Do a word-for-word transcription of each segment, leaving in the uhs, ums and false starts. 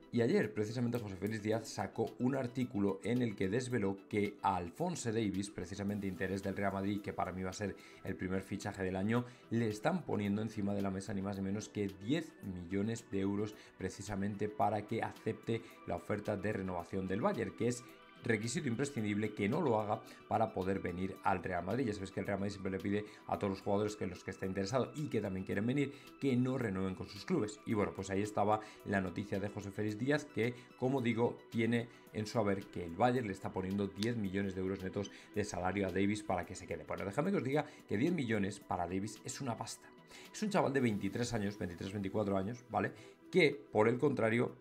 Y ayer, precisamente, José Félix Díaz sacó un artículo en el que desveló que a Alphonso Davies, precisamente interés del Real Madrid, que para mí va a ser el primer fichaje del año, le están poniendo encima de la mesa ni más ni menos que diez millones de euros precisamente para que acepte la oferta de renovación del Bayern, que es requisito imprescindible que no lo haga para poder venir al Real Madrid. Ya sabes que el Real Madrid siempre le pide a todos los jugadores que los que está interesado y que también quieren venir, que no renueven con sus clubes. Y bueno, pues ahí estaba la noticia de José Félix Díaz, que, como digo, tiene en su haber que el Bayern le está poniendo diez millones de euros netos de salario a Davies para que se quede. Bueno, déjame que os diga que diez millones para Davies es una pasta. Es un chaval de veintitrés años, veintitrés, veinticuatro años, ¿vale? Que, por el contrario,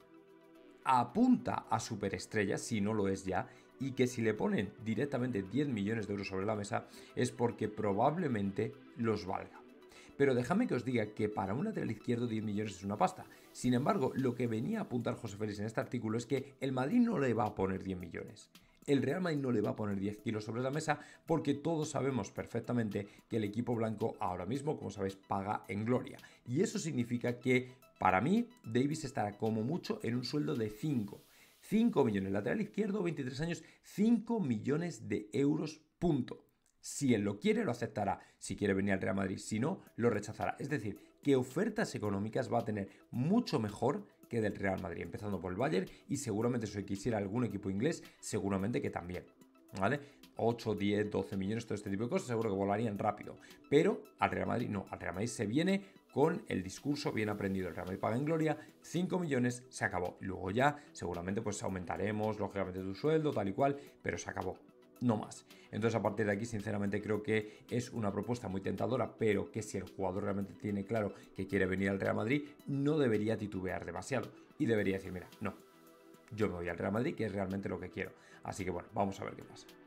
apunta a superestrella, si no lo es ya, y que si le ponen directamente diez millones de euros sobre la mesa es porque probablemente los valga. Pero déjame que os diga que para un lateral izquierdo diez millones es una pasta. Sin embargo, lo que venía a apuntar José Félix en este artículo es que el Madrid no le va a poner diez millones. El Real Madrid no le va a poner diez kilos sobre la mesa porque todos sabemos perfectamente que el equipo blanco ahora mismo, como sabéis, paga en gloria. Y eso significa que, para mí, Davies estará como mucho en un sueldo de cinco. cinco millones. Lateral izquierdo, veintitrés años, cinco millones de euros, punto. Si él lo quiere, lo aceptará. Si quiere venir al Real Madrid, si no, lo rechazará. Es decir, que ofertas económicas va a tener mucho mejor que del Real Madrid, empezando por el Bayern y seguramente si quisiera algún equipo inglés, seguramente que también. ¿Vale? ocho, diez, doce millones, todo este tipo de cosas, seguro que volarían rápido. Pero al Real Madrid no, al Real Madrid se viene con el discurso bien aprendido. El Real Madrid paga en gloria, cinco millones, se acabó. Luego ya, seguramente, pues aumentaremos, lógicamente, tu sueldo, tal y cual, pero se acabó. No más. Entonces, a partir de aquí, sinceramente, creo que es una propuesta muy tentadora, pero que si el jugador realmente tiene claro que quiere venir al Real Madrid, no debería titubear demasiado. Y debería decir, mira, no, yo me voy al Real Madrid, que es realmente lo que quiero. Así que bueno, vamos a ver qué pasa.